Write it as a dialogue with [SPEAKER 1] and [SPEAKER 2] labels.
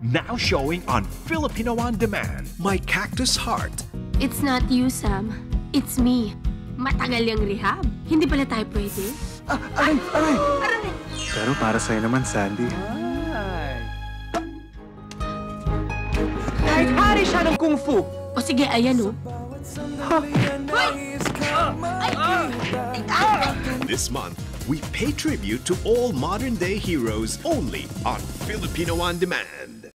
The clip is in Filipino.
[SPEAKER 1] Now showing on Filipino On Demand, My Cactus Heart.
[SPEAKER 2] It's not you, Sam. It's me. Matagal yung rehab. Hindi pala tayo pwede.
[SPEAKER 3] Aray! Pero para sa'yo naman, Sandy.
[SPEAKER 4] Kahit hari siya ng kung fu.
[SPEAKER 2] O sige, ayan o.
[SPEAKER 1] This month, we pay tribute to all modern-day heroes only on Filipino On Demand.